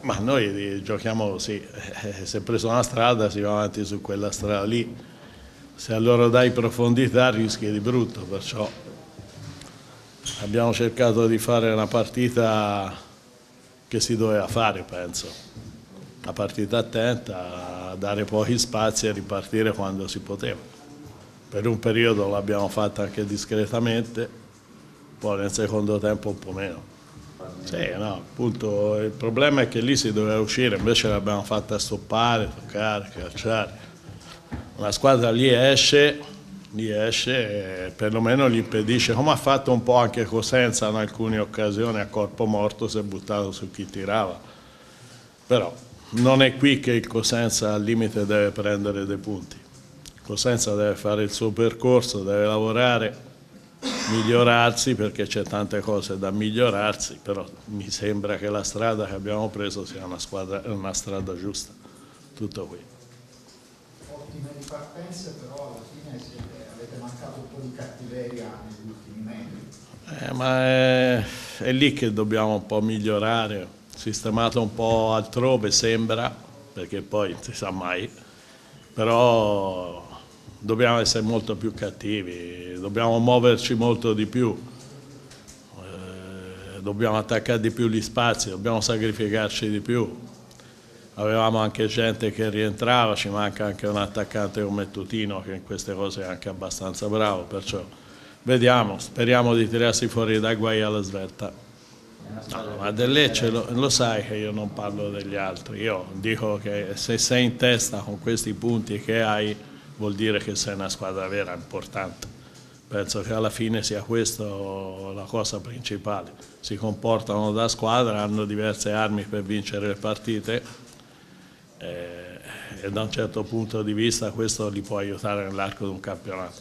Ma noi giochiamo così, se preso una strada si va avanti su quella strada lì, se a loro dai profondità rischi di brutto, perciò abbiamo cercato di fare una partita che si doveva fare, penso, una partita attenta, a dare pochi spazi e ripartire quando si poteva. Per un periodo l'abbiamo fatta anche discretamente, poi nel secondo tempo un po' meno. Sì, no, appunto, il problema è che lì si doveva uscire, invece l'abbiamo fatta stoppare, toccare, calciare. Una squadra lì esce e perlomeno gli impedisce, come ha fatto un po' anche Cosenza in alcune occasioni, a corpo morto si è buttato su chi tirava. Però non è qui che il Cosenza al limite deve prendere dei punti. Il Cosenza deve fare il suo percorso, deve lavorare, migliorarsi, perché c'è tante cose da migliorarsi, però mi sembra che la strada che abbiamo preso sia una strada giusta. Tutto qui. Ottime ripartenze, però alla fine avete mancato un po' di cattiveria negli ultimi metri. Ma è lì che dobbiamo un po' migliorare, sistemato un po' altrove sembra, perché poi non si sa mai, però dobbiamo essere molto più cattivi, dobbiamo muoverci molto di più, dobbiamo attaccare di più gli spazi, dobbiamo sacrificarci di più. Avevamo anche gente che rientrava, ci manca anche un attaccante come Tutino che in queste cose è anche abbastanza bravo, perciò vediamo, speriamo di tirarsi fuori da guai alla svelta. No, ma del Lecce lo sai che io non parlo degli altri, io dico che se sei in testa con questi punti che hai vuol dire che sei una squadra vera, importante. Penso che alla fine sia questa la cosa principale. Si comportano da squadra, hanno diverse armi per vincere le partite e da un certo punto di vista questo li può aiutare nell'arco di un campionato.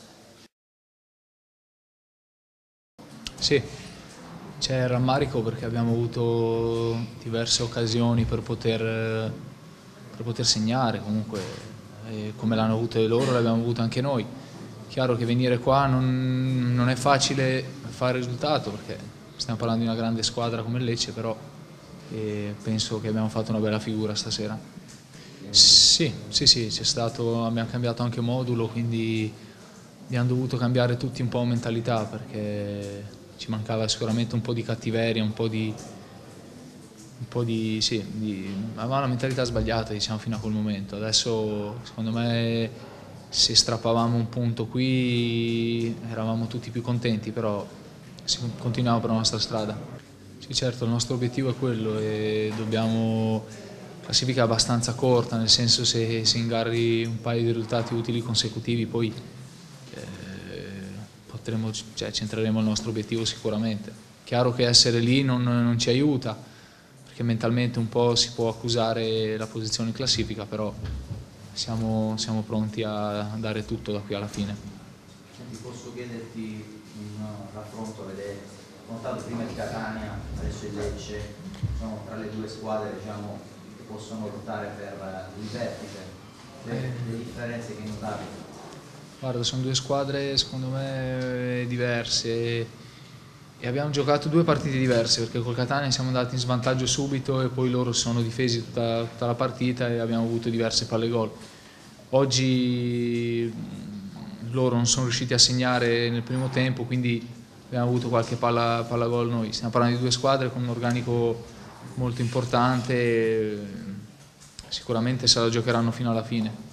Sì, c'è rammarico perché abbiamo avuto diverse occasioni per poter segnare, comunque come l'hanno avute loro le abbiamo avute anche noi. Chiaro che venire qua non è facile fare risultato perché stiamo parlando di una grande squadra come il Lecce, però penso che abbiamo fatto una bella figura stasera. Sì, c'è stato, abbiamo cambiato anche modulo, quindi abbiamo dovuto cambiare tutti un po' mentalità perché ci mancava sicuramente un po' di cattiveria, avevamo una mentalità sbagliata, diciamo, fino a quel momento. Adesso secondo me se strappavamo un punto qui eravamo tutti più contenti, però continuiamo per la nostra strada. Sì, certo, il nostro obiettivo è quello e dobbiamo classifica abbastanza corta, nel senso se ingarri un paio di risultati utili consecutivi poi centreremo il nostro obiettivo sicuramente. Chiaro che essere lì non ci aiuta, perché mentalmente un po' si può accusare la posizione in classifica, però siamo pronti a dare tutto da qui alla fine. Senti, posso chiederti un raffronto, avete affrontato prima di Catania, adesso il Lecce, sono tra le due squadre, diciamo, che possono lottare per il vertice, le differenze che notate? Guarda, sono due squadre secondo me diverse e abbiamo giocato due partite diverse perché col Catania siamo andati in svantaggio subito e poi loro si sono difesi tutta la partita e abbiamo avuto diverse palle gol. Oggi loro non sono riusciti a segnare nel primo tempo, quindi abbiamo avuto qualche palla gol noi. Stiamo parlando di due squadre con un organico molto importante, sicuramente se la giocheranno fino alla fine.